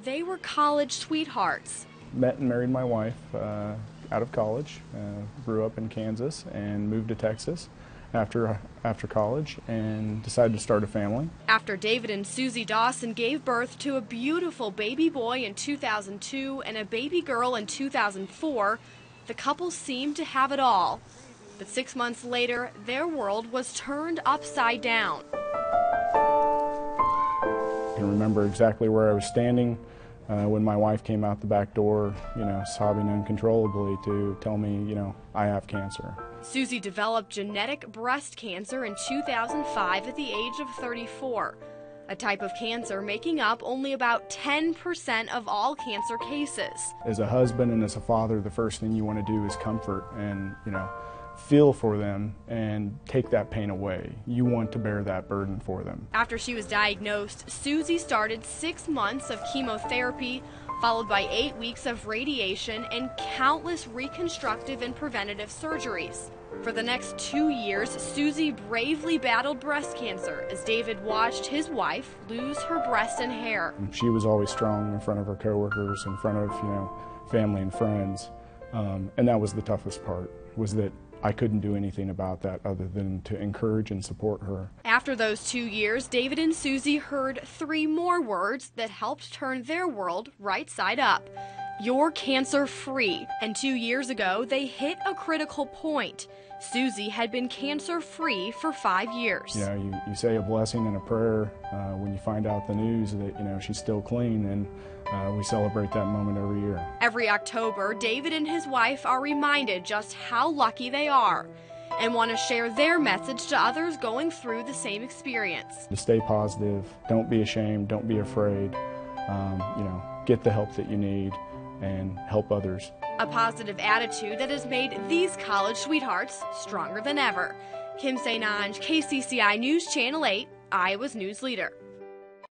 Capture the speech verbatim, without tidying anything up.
they were college sweethearts. Met and married my wife uh, out of college, uh, grew up in Kansas and moved to Texas after after college and decided to start a family. After David and Susie Dawson gave birth to a beautiful baby boy in two thousand two and a baby girl in two thousand four, the couple seemed to have it all. But six months later, their world was turned upside down. I can remember exactly where I was standing uh, when my wife came out the back door, you know, sobbing uncontrollably to tell me, you know, I have cancer. Susie developed genetic breast cancer in two thousand five at the age of thirty-four, a type of cancer making up only about ten percent of all cancer cases. As a husband and as a father, the first thing you want to do is comfort and, you know, feel for them and take that pain away. You want to bear that burden for them. After she was diagnosed, Susie started six months of chemotherapy, followed by eight weeks of radiation and countless reconstructive and preventative surgeries. For the next two years, Susie bravely battled breast cancer as David watched his wife lose her breast and hair. She was always strong in front of her coworkers, in front of, you know, family and friends, um, and that was the toughest part, was that I couldn't do anything about that other than to encourage and support her. After those two years, David and Susie heard three more words that helped turn their world right side up. You're cancer-free. And two years ago, they hit a critical point. Susie had been cancer-free for five years. You know, you, you say a blessing and a prayer uh, when you find out the news that, you know, she's still clean, and uh, we celebrate that moment every year. Every October, David and his wife are reminded just how lucky they are and want to share their message to others going through the same experience. To stay positive, don't be ashamed, don't be afraid, um, you know, get the help that you need and help others. A positive attitude that has made these college sweethearts stronger than ever. Kim Sainange, K C C I News Channel eight, Iowa's news leader.